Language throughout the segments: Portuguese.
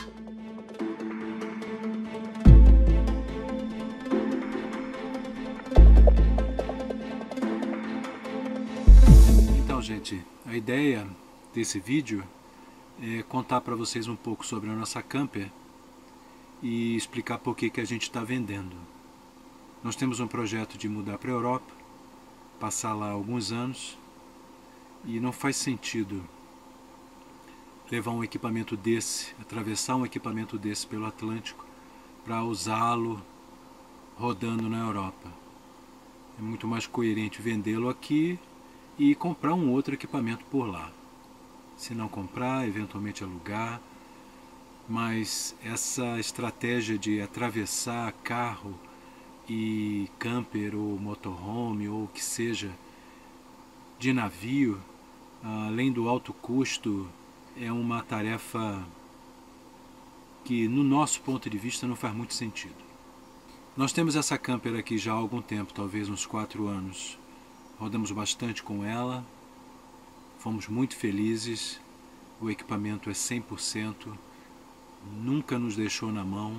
Então, gente, a ideia desse vídeo é contar para vocês um pouco sobre a nossa camper e explicar por que a gente está vendendo. Nós temos um projeto de mudar para a Europa, passar lá alguns anos, e não faz sentido levar um equipamento desse, atravessar um equipamento desse pelo Atlântico para usá-lo rodando na Europa. É muito mais coerente vendê-lo aqui e comprar um outro equipamento por lá. Se não comprar, eventualmente alugar, mas essa estratégia de atravessar carro e camper ou motorhome ou o que seja de navio, além do alto custo, é uma tarefa que, no nosso ponto de vista, não faz muito sentido. Nós temos essa camper aqui já há algum tempo, talvez uns 4 anos. Rodamos bastante com ela, fomos muito felizes, o equipamento é 100%, nunca nos deixou na mão.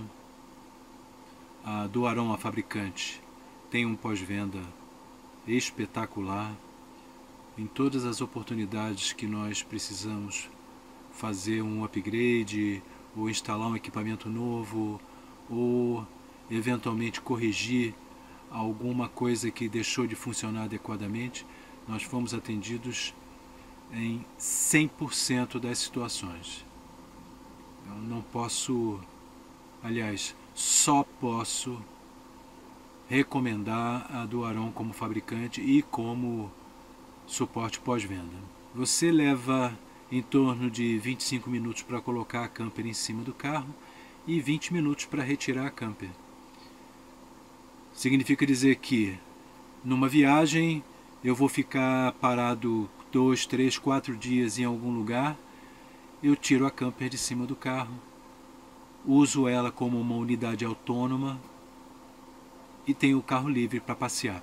A do Aron, a fabricante, tem um pós-venda espetacular. Em todas as oportunidades que nós precisamos fazer um upgrade, ou instalar um equipamento novo, ou eventualmente corrigir alguma coisa que deixou de funcionar adequadamente, nós fomos atendidos em 100% das situações. Eu não posso, aliás, só posso recomendar a do Aron como fabricante e como suporte pós-venda. Você leva em torno de 25 minutos para colocar a camper em cima do carro e 20 minutos para retirar a camper. Significa dizer que numa viagem eu vou ficar parado 2, 3, 4 dias em algum lugar, eu tiro a camper de cima do carro, uso ela como uma unidade autônoma e tenho o carro livre para passear.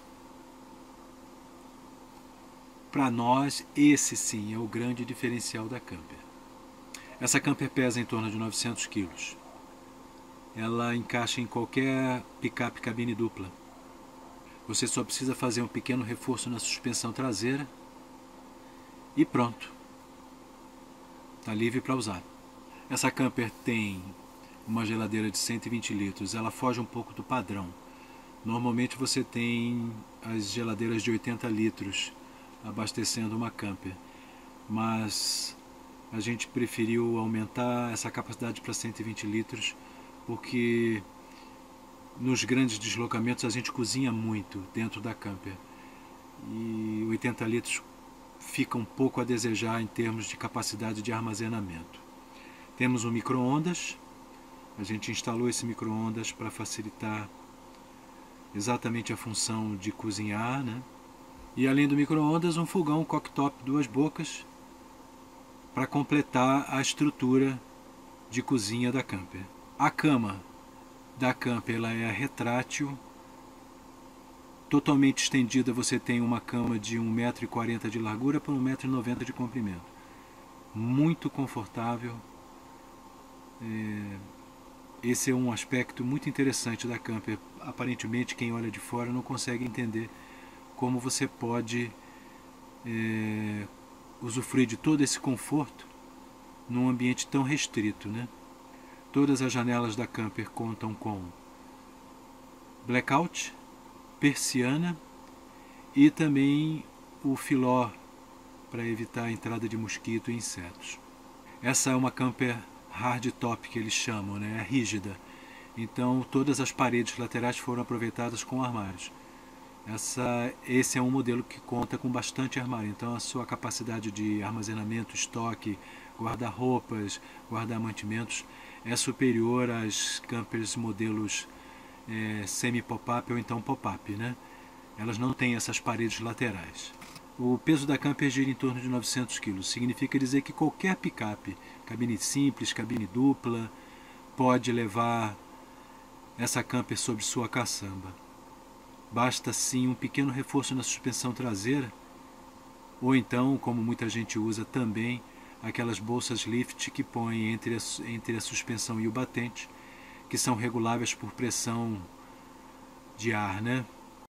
Para nós, esse sim é o grande diferencial da camper. Essa camper pesa em torno de 900 kg. Ela encaixa em qualquer picape cabine dupla. Você só precisa fazer um pequeno reforço na suspensão traseira e pronto. Está livre para usar. Essa camper tem uma geladeira de 120 litros. Ela foge um pouco do padrão. Normalmente você tem as geladeiras de 80 litros abastecendo uma camper, mas a gente preferiu aumentar essa capacidade para 120 litros porque nos grandes deslocamentos a gente cozinha muito dentro da camper e 80 litros fica um pouco a desejar em termos de capacidade de armazenamento. Temos um micro-ondas, a gente instalou esse micro-ondas para facilitar exatamente a função de cozinhar, né? E além do micro-ondas, um fogão cooktop 2 bocas para completar a estrutura de cozinha da camper. A cama da camper ela é retrátil, totalmente estendida. Você tem uma cama de 1,40 m de largura por 1,90 m de comprimento. Muito confortável. Esse é um aspecto muito interessante da camper. Aparentemente, quem olha de fora não consegue entender como você pode usufruir de todo esse conforto num ambiente tão restrito, né? Todas as janelas da camper contam com blackout, persiana e também o filó para evitar a entrada de mosquito e insetos. Essa é uma camper hardtop que eles chamam, né? É rígida. Então todas as paredes laterais foram aproveitadas com armários. Esse é um modelo que conta com bastante armário, então a sua capacidade de armazenamento, estoque, guardar roupas, guardar mantimentos é superior às campers modelos semi-pop-up ou então pop-up, né? Elas não têm essas paredes laterais. O peso da camper gira em torno de 900 kg, significa dizer que qualquer picape, cabine simples, cabine dupla, pode levar essa camper sobre sua caçamba. Basta sim um pequeno reforço na suspensão traseira, ou então, como muita gente usa também, aquelas bolsas lift que põe entre a suspensão e o batente, que são reguláveis por pressão de ar, né?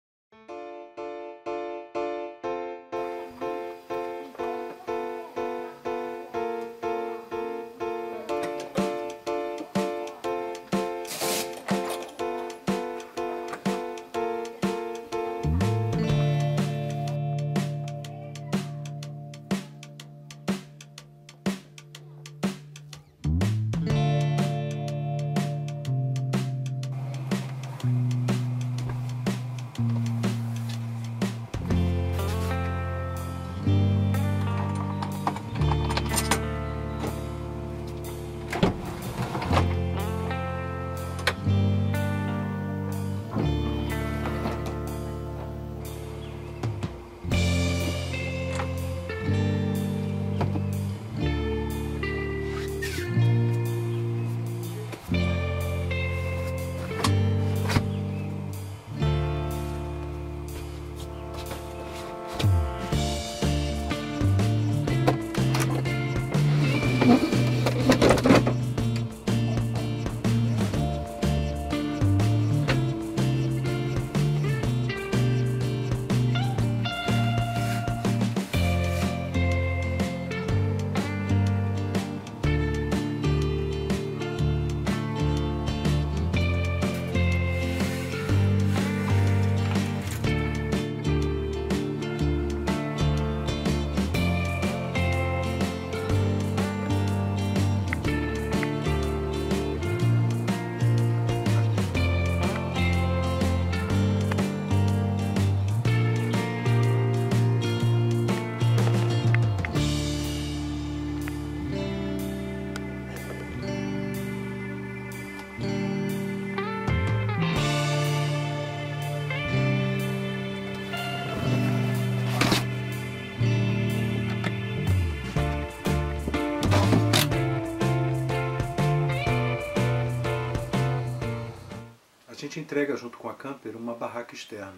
A gente entrega junto com a camper uma barraca externa.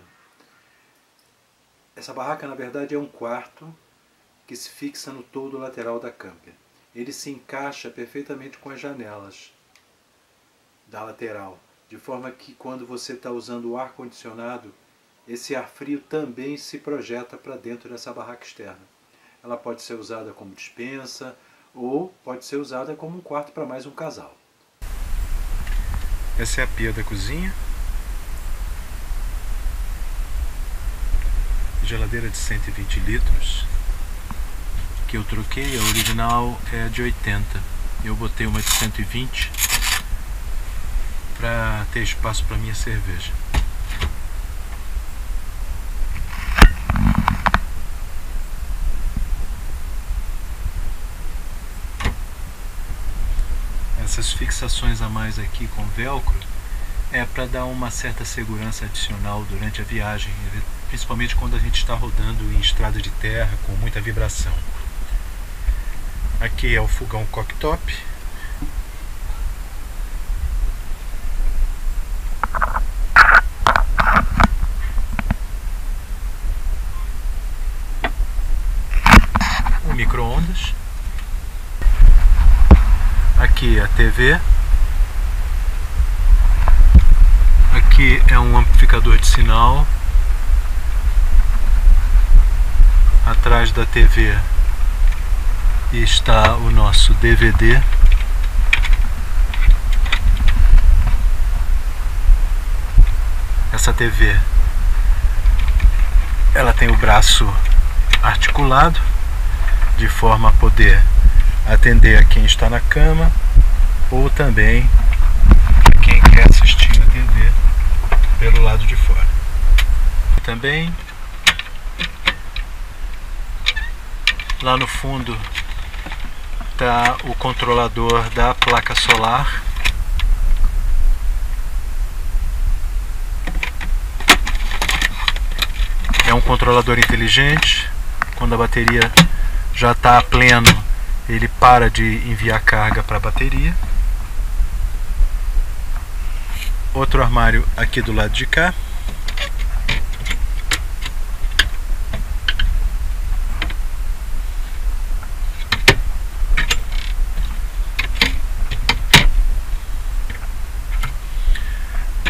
Essa barraca, na verdade, é um quarto que se fixa no toldo lateral da camper. Ele se encaixa perfeitamente com as janelas da lateral, de forma que quando você está usando o ar-condicionado, esse ar frio também se projeta para dentro dessa barraca externa. Ela pode ser usada como despensa ou pode ser usada como um quarto para mais um casal. Essa é a pia da cozinha. Geladeira de 120 litros, que eu troquei. A original é de 80. Eu botei uma de 120 para ter espaço para minha cerveja. Essas fixações a mais aqui com velcro é para dar uma certa segurança adicional durante a viagem, principalmente quando a gente está rodando em estrada de terra com muita vibração. Aqui é o fogão cooktop. O micro-ondas. Aqui a TV. Aqui é um amplificador de sinal. Atrás da TV está o nosso DVD. Essa TV, ela tem o braço articulado, de forma a poder atender a quem está na cama ou também a quem quer assistir a TV pelo lado de fora. Também lá no fundo está o controlador da placa solar. É um controlador inteligente. Quando a bateria já está a pleno, ele para de enviar carga para a bateria. Outro armário aqui do lado de cá.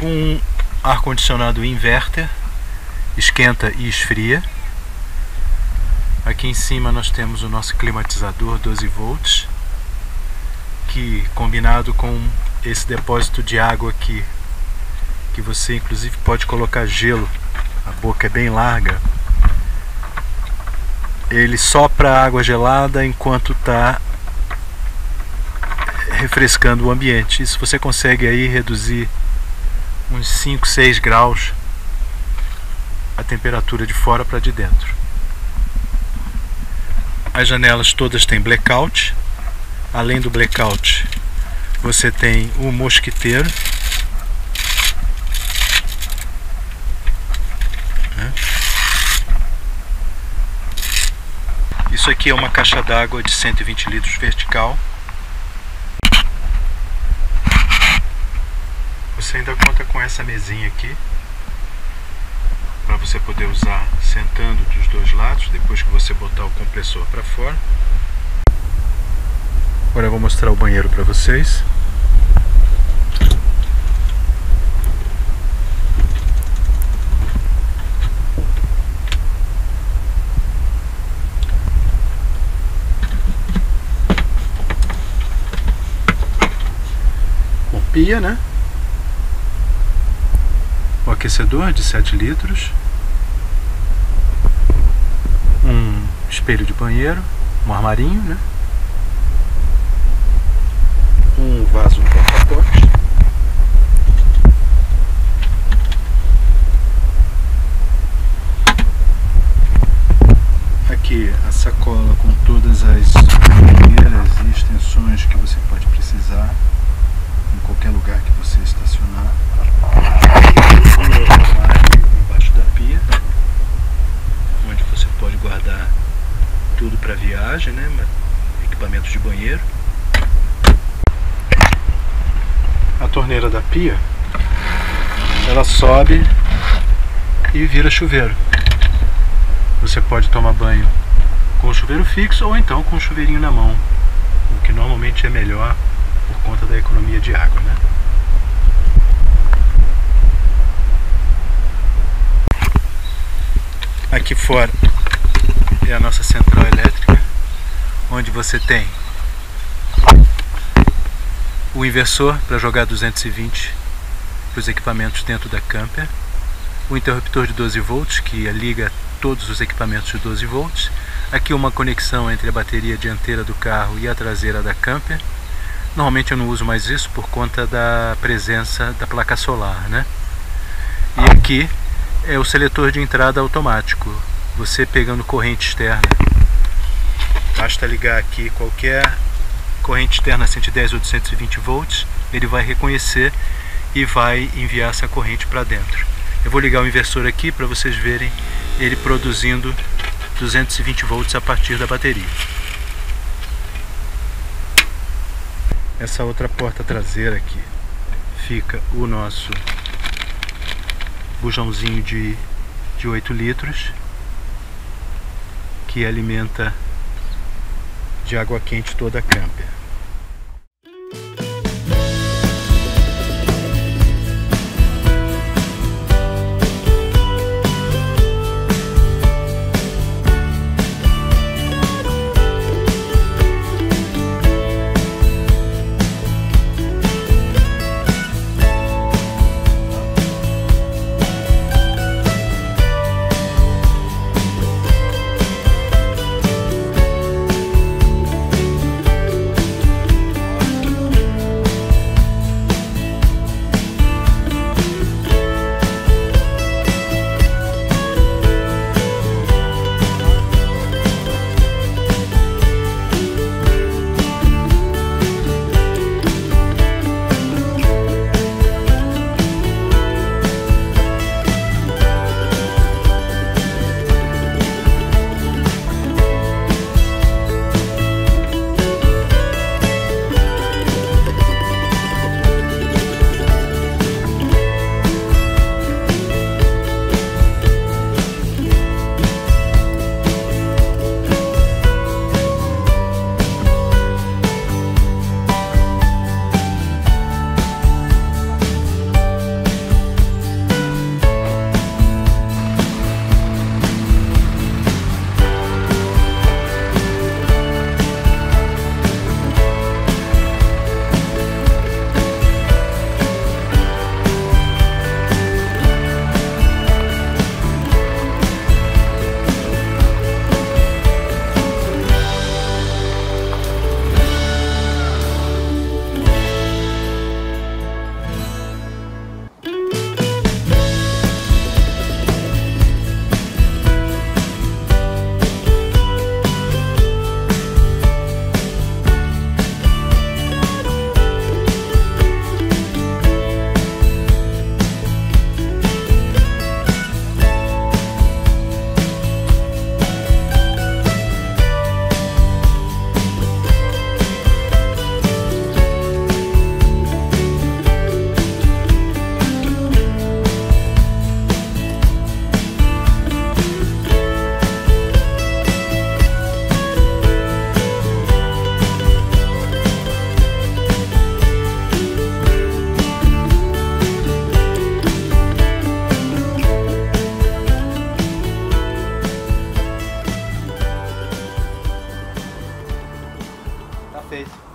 um ar-condicionado inverter, esquenta e esfria. Aqui em cima nós temos o nosso climatizador 12 volts, que combinado com esse depósito de água aqui, que você inclusive pode colocar gelo, a boca é bem larga, ele sopra a água gelada enquanto está refrescando o ambiente. Isso você consegue aí reduzir uns 5, 6 graus a temperatura de fora para de dentro. As janelas todas têm blackout. Além do blackout, você tem o mosquiteiro. Isso aqui é uma caixa d'água de 120 litros vertical. Você ainda conta com essa mesinha aqui para você poder usar sentando dos dois lados depois que você botar o compressor para fora. Agora eu vou mostrar o banheiro para vocês. Com pia, né? O aquecedor de 7 litros, um espelho de banheiro, um armarinho, né? Um vaso porta-pote, aqui a sacola com todas as mangueiras e extensões que você pode precisar em qualquer lugar que você estacionar. Embaixo da pia, onde você pode guardar tudo para viagem, né? Equipamentos de banheiro. A torneira da pia, ela sobe e vira chuveiro. Você pode tomar banho com o chuveiro fixo ou então com o chuveirinho na mão, o que normalmente é melhor por conta da economia de água, né? Aqui fora é a nossa central elétrica, onde você tem o inversor para jogar 220 para os equipamentos dentro da camper, o interruptor de 12 volts que liga todos os equipamentos de 12 volts, aqui uma conexão entre a bateria dianteira do carro e a traseira da camper. Normalmente eu não uso mais isso por conta da presença da placa solar, né? E aqui é o seletor de entrada automático. Você pegando corrente externa, basta ligar aqui qualquer corrente externa 110 ou 220 volts, ele vai reconhecer e vai enviar essa corrente para dentro. Eu vou ligar o inversor aqui para vocês verem ele produzindo 220 volts a partir da bateria. Essa outra porta traseira aqui fica o nosso bujãozinho de 8 litros que alimenta de água quente toda a camper. feito.